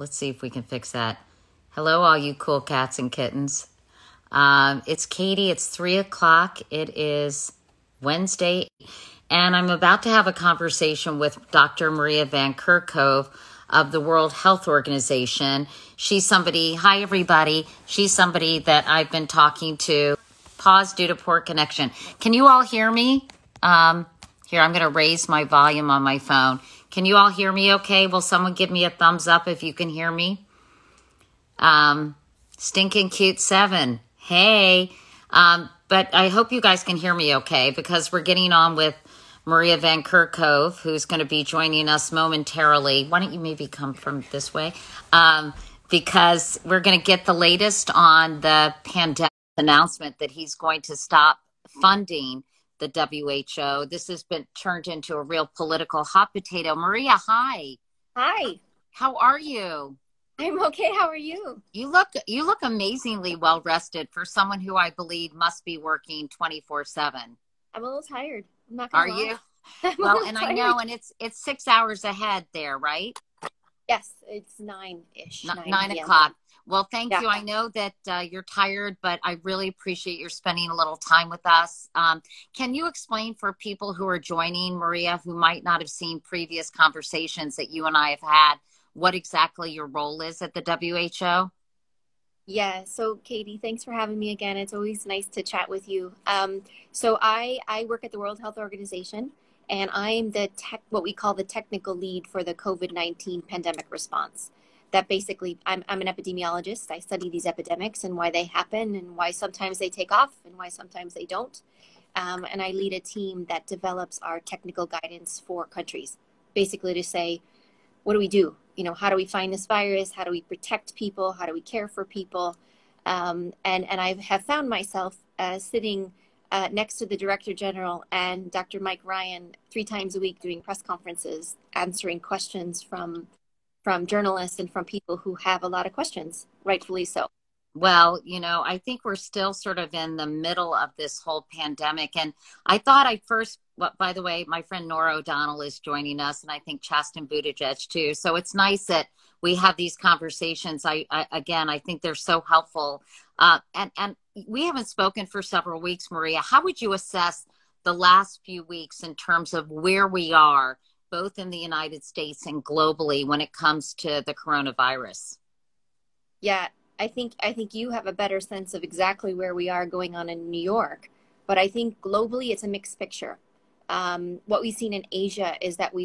Let's see if we can fix that. Hello, all you cool cats and kittens. It's Katie. It's 3 o'clock. It is Wednesday, and I'm about to have a conversation with Dr. Maria Van Kerkhove of the World Health Organization. She's somebody, hi everybody, she's somebody that I've been talking to. Pause due to poor connection. Can you all hear me? Here, I'm going to raise my volume on my phone. Can you all hear me okay? Will someone give me a thumbs up if you can hear me? Stinking Cute 7. Hey. But I hope you guys can hear me okay, because we're getting on with Maria Van Kerkhove, who's going to be joining us momentarily. Why don't you maybe come from this way? Because we're going to get the latest on the pandemic announcement that he's going to stop funding the WHO. This has been turned into a real political hot potato. Maria, hi. Hi. How are you? I'm okay. How are you? You look amazingly well rested for someone who I believe must be working 24/7. I'm a little tired. I'm not gonna Are lie. you? Well, and I know, and it's 6 hours ahead there, right? Yes, it's 9-ish. 9 o'clock. Well, thank you. I know that you're tired, but I really appreciate your spending a little time with us. Can you explain for people who are joining, Maria, who might not have seen previous conversations that you and I have had, what exactly your role is at the WHO? Yeah. So, Katie, thanks for having me again. It's always nice to chat with you. So I work at the World Health Organization, and I'm what we call the technical lead for the COVID-19 pandemic response. That basically, I'm an epidemiologist. I study these epidemics and why they happen and why sometimes they take off and why sometimes they don't. And I lead a team that develops our technical guidance for countries, basically to say, what do we do? You know, how do we find this virus? How do we protect people? How do we care for people? And I have found myself sitting next to the Director General and Dr. Mike Ryan 3 times a week doing press conferences, answering questions from journalists and from people who have a lot of questions, rightfully so. Well, you know, I think we're still sort of in the middle of this whole pandemic. And I thought I'd first, by the way, my friend Nora O'Donnell is joining us, and I think Chasten Buttigieg too. So it's nice that we have these conversations. I think they're so helpful. And we haven't spoken for several weeks, Maria. How would you assess the last few weeks in terms of where we are, both in the United States and globally, when it comes to the coronavirus? Yeah, I think you have a better sense of exactly where we are going on in New York, but I think globally it's a mixed picture. What we've seen in Asia is that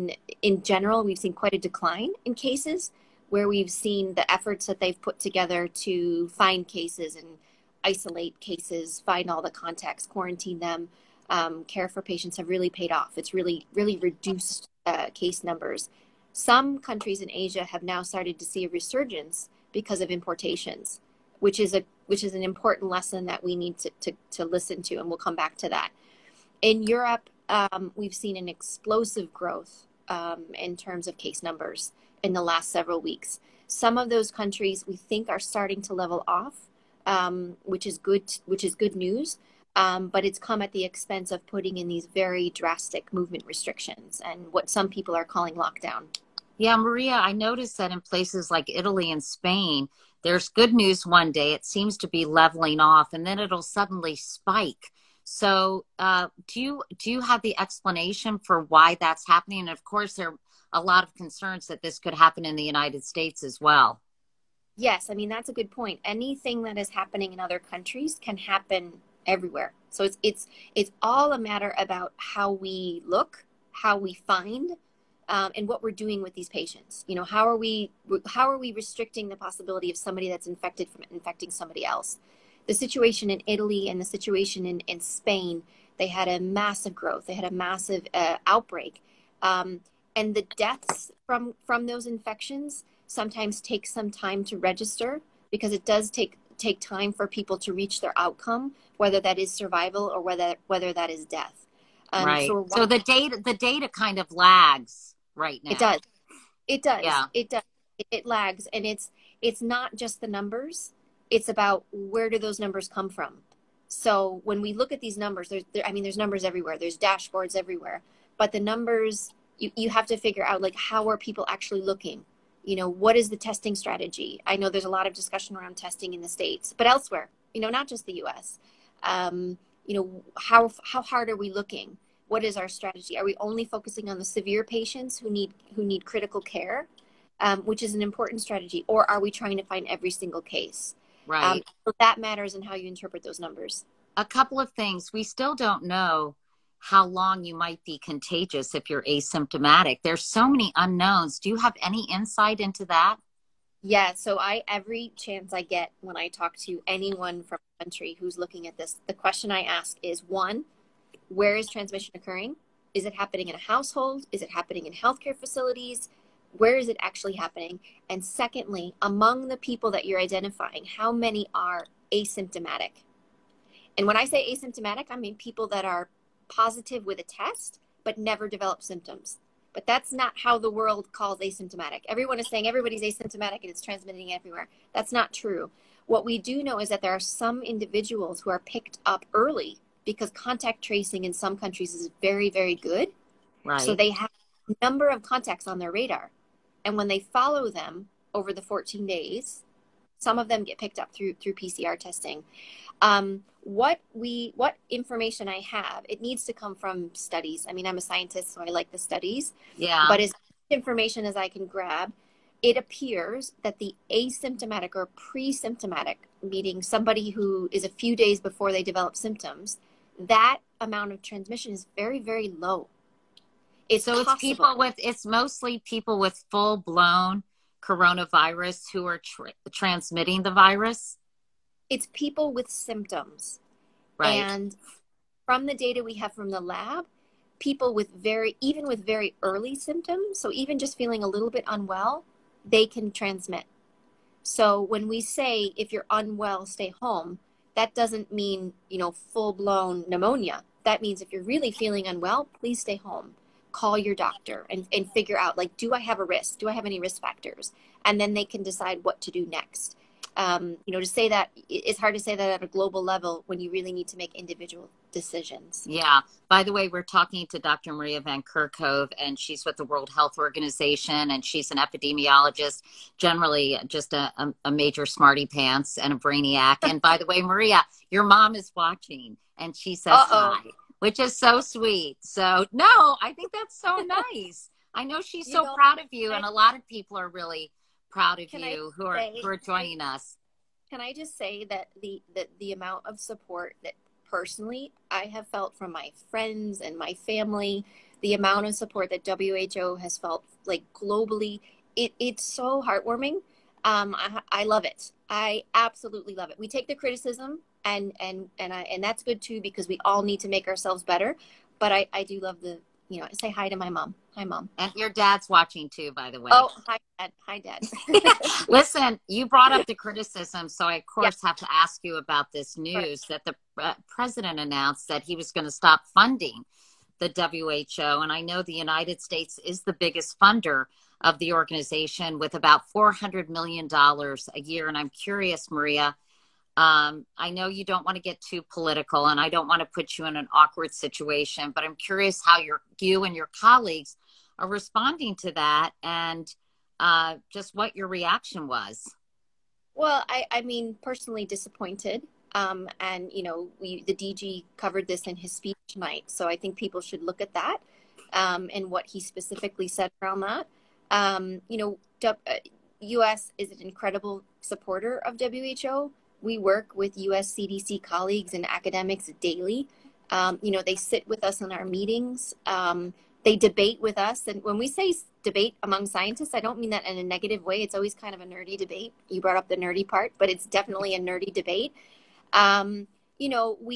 in general, we've seen quite a decline in cases, where we've seen the efforts that they've put together to find cases and isolate cases, find all the contacts, quarantine them, care for patients have really paid off. It's really, really reduced case numbers. Some countries in Asia have now started to see a resurgence because of importations, which is an important lesson that we need to listen to, and we'll come back to that. In Europe, we've seen an explosive growth in terms of case numbers in the last several weeks. Some of those countries we think are starting to level off, which is good news. But it's come at the expense of putting in these very drastic movement restrictions and what some people are calling lockdown. Yeah, Maria, I noticed that in places like Italy and Spain, there's good news one day. It seems to be leveling off, and then it'll suddenly spike. So do you have the explanation for why that's happening? And of course, there are a lot of concerns that this could happen in the United States as well. Yes, I mean, that's a good point. Anything that is happening in other countries can happen everywhere. So it's all a matter about how we look, how we find, and what we're doing with these patients. You know, how are we restricting the possibility of somebody that's infected from infecting somebody else? The situation in Italy and the situation in Spain, they had a massive growth. They had a massive outbreak, and the deaths from those infections sometimes take some time to register, because it does take time for people to reach their outcome, whether that is survival or whether that is death. Right. So the data kind of lags right now. It does. Yeah. It does. It lags, and it's not just the numbers. It's about where do those numbers come from. So when we look at these numbers, there's numbers everywhere. There's dashboards everywhere, but the numbers you have to figure out, like, how are people actually looking? what is the testing strategy? I know there's a lot of discussion around testing in the States, but elsewhere, not just the US. How hard are we looking? What is our strategy? Are we only focusing on the severe patients who need critical care, which is an important strategy, or are we trying to find every single case? Right. So that matters in how you interpret those numbers. A couple of things. We still don't know how long you might be contagious if you're asymptomatic. There's so many unknowns. Do you have any insight into that? Yeah, so every chance I get when I talk to anyone from the country who's looking at this, the question I ask is, one, where is transmission occurring? Is it happening in a household? Is it happening in healthcare facilities? Where is it actually happening? And secondly, among the people that you're identifying, how many are asymptomatic? And when I say asymptomatic, I mean people that are positive with a test, but never develop symptoms. But that's not how the world calls asymptomatic. Everyone is saying everybody's asymptomatic and it's transmitting everywhere. That's not true. What we do know is that there are some individuals who are picked up early because contact tracing in some countries is very, very good. Right. So they have a number of contacts on their radar. And when they follow them over the 14 days, some of them get picked up through PCR testing. What information I have, it needs to come from studies. I mean, I'm a scientist, so I like the studies. Yeah. But as much information as I can grab, it appears that the asymptomatic or pre-symptomatic, meaning somebody who is a few days before they develop symptoms, that amount of transmission is very, very low. It's mostly people with full-blown coronavirus who are transmitting the virus. It's people with symptoms. Right. And from the data we have from the lab, people with even with very early symptoms, so even just feeling a little bit unwell, they can transmit. So when we say, if you're unwell, stay home, that doesn't mean, full-blown pneumonia. That means if you're really feeling unwell, please stay home. Call your doctor and figure out, do I have a risk? Do I have any risk factors? And then they can decide what to do next. To say that, it's hard to say that at a global level when you really need to make individual decisions. Yeah. By the way, we're talking to Dr. Maria Van Kerkhove, and she's with the World Health Organization, and she's an epidemiologist, generally just a major smarty pants and a brainiac. And by the way, Maria, your mom is watching, and she says hi, which is so sweet. So, no, I think that's so nice. I know she's so proud of you, and a lot of people are really proud of you who are joining us. Can I just say that the amount of support that personally I have felt from my friends and my family, the amount of support that WHO has felt globally, it's so heartwarming. I love it. I absolutely love it. We take the criticism and that's good too, because we all need to make ourselves better. But I do love say hi to my mom. Hi, Mom. And your dad's watching too, by the way. Oh, hi, Dad. Hi, Dad. Listen, you brought up the criticism, so I, of course, have to ask you about this news that the president announced that he was going to stop funding the WHO. And I know the United States is the biggest funder of the organization with about $400 million a year. And I'm curious, Maria, I know you don't want to get too political, and I don't want to put you in an awkward situation, but I'm curious how you and your colleagues are responding to that, and just what your reaction was. Well, I mean, personally disappointed. And, the DG covered this in his speech tonight. So I think people should look at that and what he specifically said around that. U.S. is an incredible supporter of WHO. We work with U.S. CDC colleagues and academics daily. They sit with us in our meetings. They debate with us. And when we say debate among scientists, I don't mean that in a negative way. It's always kind of a nerdy debate. You brought up the nerdy part, but it's definitely a nerdy debate. We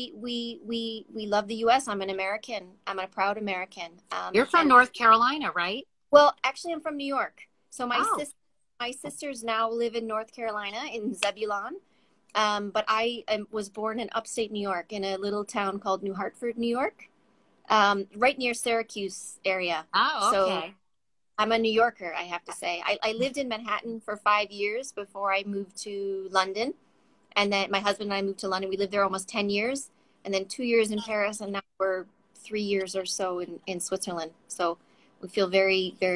love the U.S. I'm an American. I'm a proud American. You're from North Carolina, right? Well, actually, I'm from New York. So my sisters now live in North Carolina in Zebulon. But I was born in upstate New York in a little town called New Hartford, New York, right near Syracuse area. Oh, okay. So I'm a New Yorker, I have to say. I lived in Manhattan for 5 years before I moved to London. And then my husband and I moved to London. We lived there almost 10 years, and then 2 years in Paris, and now we're 3 years or so in Switzerland. So we feel very, very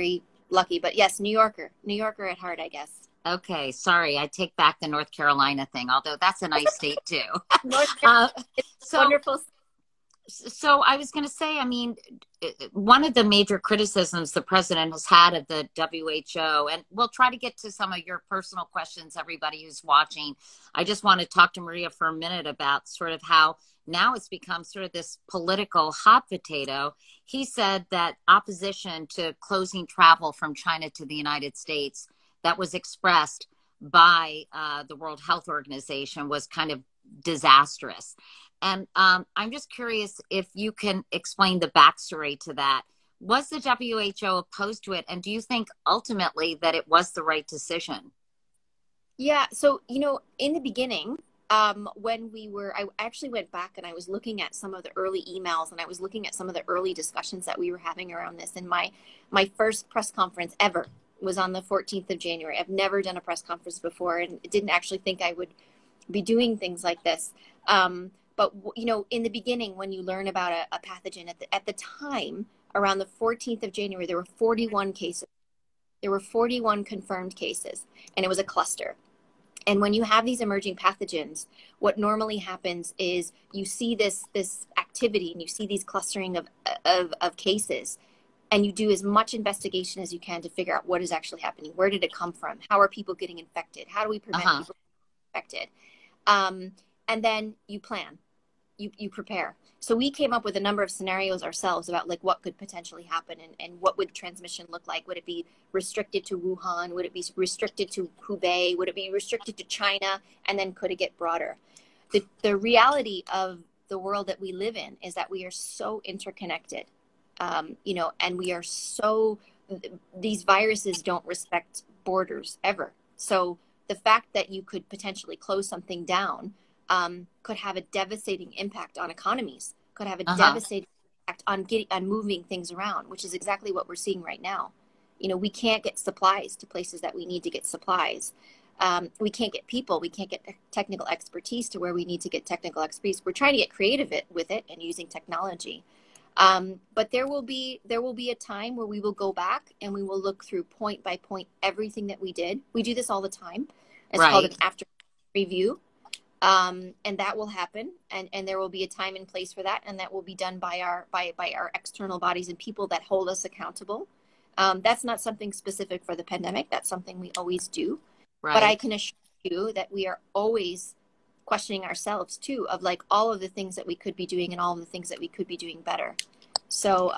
lucky. But yes, New Yorker at heart, I guess. Okay, sorry, I take back the North Carolina thing, although that's a nice state too. North uh, Carolina is so, wonderful. so I was going to say, I mean, one of the major criticisms the president has had of the WHO, and we'll try to get to some of your personal questions, everybody who's watching. I just want to talk to Maria for a minute about sort of how now it's become sort of this political hot potato. He said that opposition to closing travel from China to the United States that was expressed by the World Health Organization was kind of disastrous. And I'm just curious if you can explain the backstory to that. Was the WHO opposed to it? And do you think ultimately that it was the right decision? Yeah. So, in the beginning, when I actually went back and I was looking at some of the early emails and I was looking at some of the early discussions that we were having around this. And my first press conference ever was on the 14th of January. I've never done a press conference before and didn't actually think I would be doing things like this. But, in the beginning, when you learn about a pathogen at the time, around the 14th of January, there were 41 cases. There were 41 confirmed cases, and it was a cluster. And when you have these emerging pathogens, what normally happens is you see this activity and you see these clustering of cases, and you do as much investigation as you can to figure out what is actually happening. Where did it come from? How are people getting infected? How do we prevent people getting infected? And then you plan. You prepare. So we came up with a number of scenarios ourselves about like what could potentially happen and what would transmission look like. Would it be restricted to Wuhan? Would it be restricted to Hubei? Would it be restricted to China? And then could it get broader? The reality of the world that we live in is that we are so interconnected, and we are these viruses don't respect borders ever. So the fact that you could potentially close something down could have a devastating impact on economies, could have a devastating impact on moving things around, which is exactly what we're seeing right now. We can't get supplies to places that we need to get supplies. We can't get people. We can't get technical expertise to where we need to get technical expertise. We're trying to get creative with it and using technology. But there will be a time where we will go back and we will look through point by point everything that we did. We do this all the time. It's called an after review. And that will happen, and there will be a time and place for that, and that will be done by our external bodies and people that hold us accountable. That's not something specific for the pandemic. That's something we always do. Right. But I can assure you that we are always questioning ourselves too, of like all of the things that we could be doing and all of the things that we could be doing better. So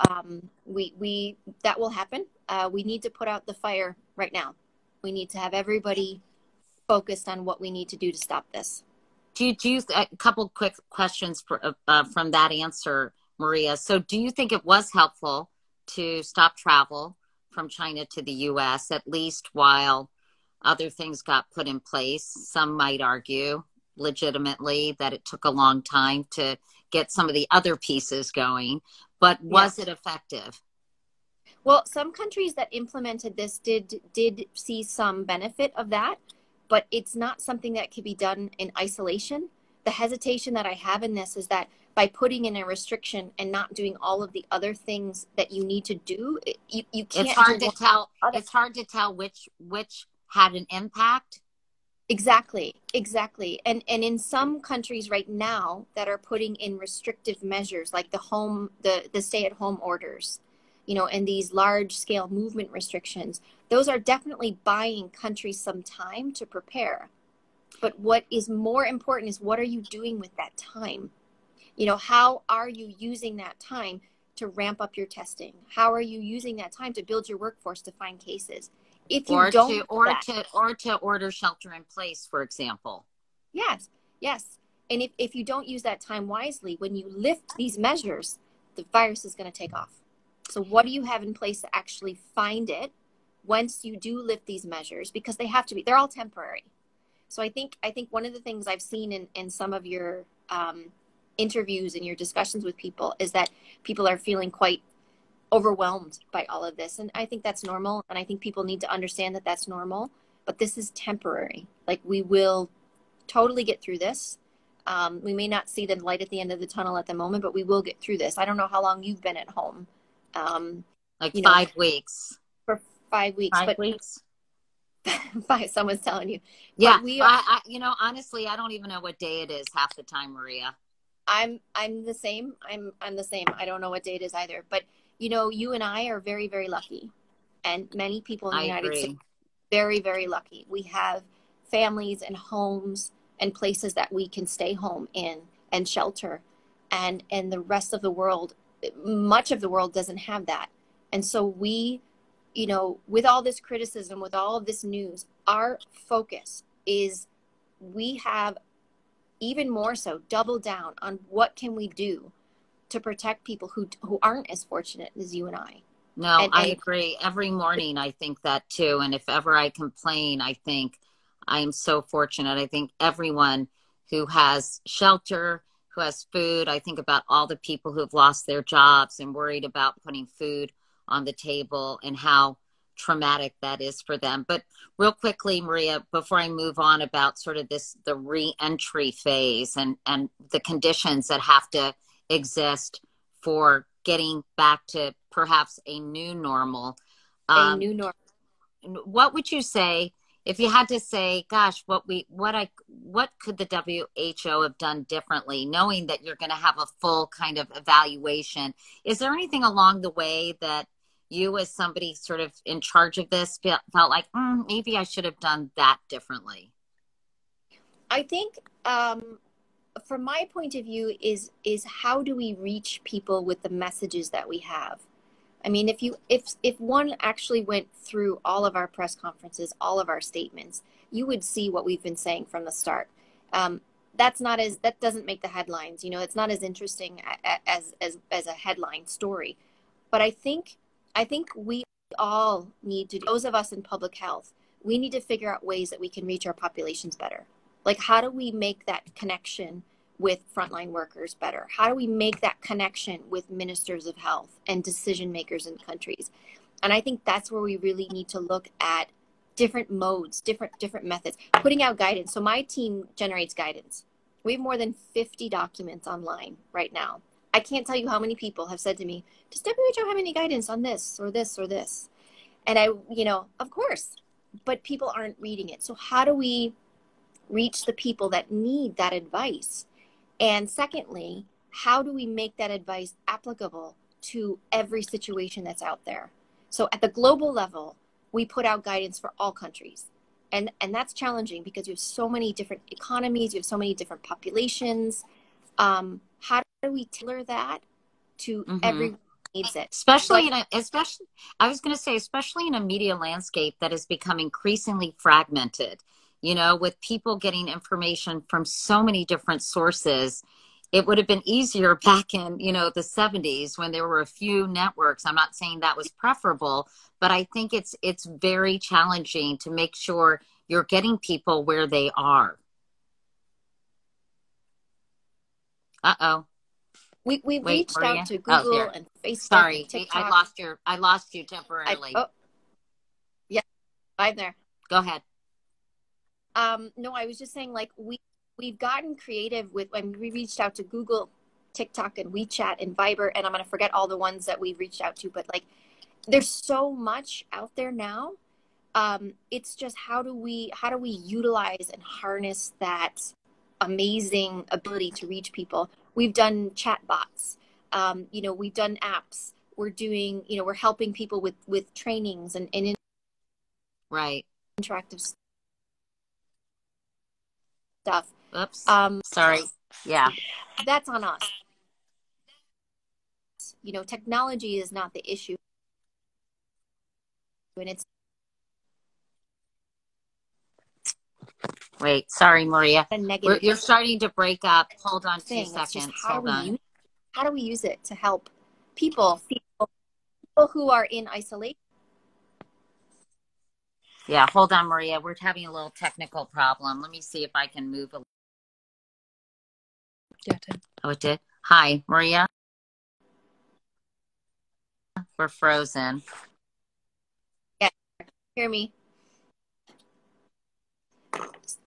we that will happen. We need to put out the fire right now. We need to have everybody focused on what we need to do to stop this. Do you a couple quick questions from that answer, Maria? So do you think it was helpful to stop travel from China to the U.S., at least while other things got put in place? Some might argue legitimately that it took a long time to get some of the other pieces going, but was it effective? Well, some countries that implemented this did see some benefit of that. But it's not something that can be done in isolation. The hesitation that I have in this is that by putting in a restriction and not doing all of the other things that you need to do, you can't. It's hard to tell. It's hard to tell which had an impact. Exactly. And in some countries right now that are putting in restrictive measures, like the stay-at-home orders, and these large-scale movement restrictions, those are definitely buying countries some time to prepare. But what is more important is what are you doing with that time? How are you using that time to ramp up your testing? How are you using that time to build your workforce to find cases? If you to order shelter in place, for example. Yes. And if you don't use that time wisely, when you lift these measures, the virus is going to take off. So what do you have in place to actually find it once you do lift these measures? Because they're all temporary. So I think one of the things I've seen in some of your interviews and your discussions with people is that people are feeling quite overwhelmed by all of this. And I think that's normal. And I think people need to understand that that's normal. But this is temporary. Like, we will totally get through this. We may not see the light at the end of the tunnel at the moment, but we will get through this. I don't know how long you've been at home. Like 5 weeks. 5 weeks, Five but weeks. someone's telling you, Yeah. but we are. Honestly, I don't even know what day it is half the time, Maria. I'm the same. I'm the same. I don't know what day it is either. But you and I are very, very lucky, and many people in the I United States agree. very, very lucky. We have families and homes and places that we can stay home in and shelter, and the rest of the world, much of the world doesn't have that. And so we, with all this criticism, with all of this news, our focus is we have even more so double down on what can we do to protect people who aren't as fortunate as you and I. No, I And agree. Every morning I think that too. And if ever I complain, I think I am so fortunate. I think everyone who has shelter, who has food, I think about all the people who have lost their jobs and worried about putting food on the table and how traumatic that is for them. But real quickly, Maria, before I move on about sort of the re-entry phase and the conditions that have to exist for getting back to perhaps a new normal. a Um, new norm. what would you say if you had to say, gosh, what could the WHO have done differently, knowing that you're going to have a full kind of evaluation? Is there anything along the way that you, as somebody sort of in charge of this, felt like maybe I should have done that differently? I think from my point of view is how do we reach people with the messages that we have? I mean, if one actually went through all of our press conferences, all of our statements, you would see what we've been saying from the start. That doesn't make the headlines. It's not as interesting as a headline story. But I think we all need to, those of us in public health, we need to figure out ways that we can reach our populations better. Like, how do we make that connection with frontline workers better? How do we make that connection with ministers of health and decision makers in countries? And I think that's where we really need to look at different modes, different methods, putting out guidance. So my team generates guidance. We have more than 50 documents online right now. I can't tell you how many people have said to me, does WHO have any guidance on this or this or this? And of course, but people aren't reading it. So how do we reach the people that need that advice? And secondly, how do we make that advice applicable to every situation that's out there? So at the global level, we put out guidance for all countries. And that's challenging because you have so many different economies, you have so many different populations. How do we tailor that to everyone who needs it? Especially I was going to say, especially in a media landscape that has become increasingly fragmented, with people getting information from so many different sources. It would have been easier back in, the 70s when there were a few networks. I'm not saying that was preferable, but I think it's very challenging to make sure you're getting people where they are. Uh-oh. We Wait, reached Maria. out to Oh, Google there. and Facebook Sorry, and TikTok. I lost you temporarily. Yeah, I'm there. Go ahead. No, I was just saying, like, we've gotten creative with when we reached out to Google, TikTok, and WeChat and Viber, and I'm gonna forget all the ones that we've reached out to, but like, there's so much out there now. It's just how do we utilize and harness that amazing ability to reach people? We've done chat bots. We've done apps. We're doing, we're helping people with trainings and Right. interactive stuff. Oops. Sorry. Yeah. That's on us. Technology is not the issue, and it's Wait. Sorry, Maria. a negative You're starting to break up. Hold on 2 thing. It's seconds. just how Hold on. do we use it to help people who are in isolation? Yeah. Hold on, Maria. We're having a little technical problem. Let me see if I can move. Yeah, it did. Oh, it did. Hi, Maria. We're frozen. Yeah, hear me?